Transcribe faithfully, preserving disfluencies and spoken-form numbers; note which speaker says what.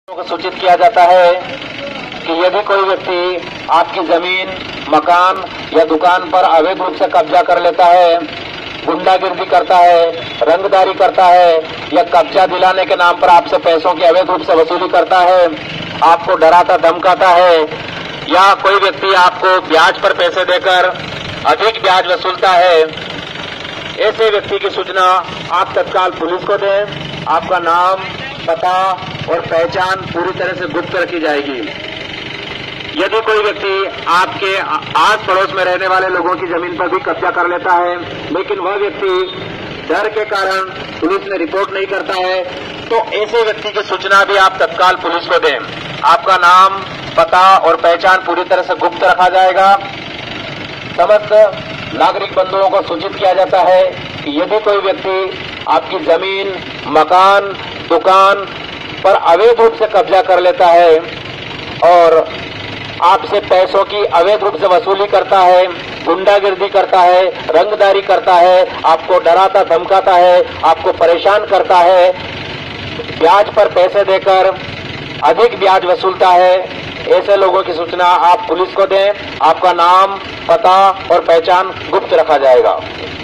Speaker 1: को सूचित किया जाता है कि यदि कोई व्यक्ति आपकी जमीन, मकान या दुकान पर अवैध रूप से कब्जा कर लेता है, गुंडागिर्दी करता है, रंगदारी करता है या कब्जा दिलाने के नाम पर आपसे पैसों की अवैध रूप से वसूली करता है, आपको डराता धमकाता है या कोई व्यक्ति आपको ब्याज पर पैसे देकर अधिक ब्याज वसूलता है, ऐसे व्यक्ति की सूचना आप तत्काल पुलिस को दें। आपका नाम, पता और पहचान पूरी तरह से गुप्त रखी जाएगी। यदि कोई व्यक्ति आपके आस पड़ोस में रहने वाले लोगों की जमीन पर भी कब्जा कर लेता है, लेकिन वह व्यक्ति डर के कारण पुलिस में रिपोर्ट नहीं करता है, तो ऐसे व्यक्ति की सूचना भी आप तत्काल पुलिस को दें। आपका नाम, पता और पहचान पूरी तरह से गुप्त रखा जाएगा। समस्त नागरिक बंधुओं को सूचित किया जाता है कि यदि कोई व्यक्ति आपकी जमीन, मकान, दुकान पर अवैध रूप से कब्जा कर लेता है और आपसे पैसों की अवैध रूप से वसूली करता है, गुंडागिर्दी करता है, रंगदारी करता है, आपको डराता धमकाता है, आपको परेशान करता है, ब्याज पर पैसे देकर अधिक ब्याज वसूलता है, ऐसे लोगों की सूचना आप पुलिस को दें। आपका नाम, पता और पहचान गुप्त रखा जाएगा।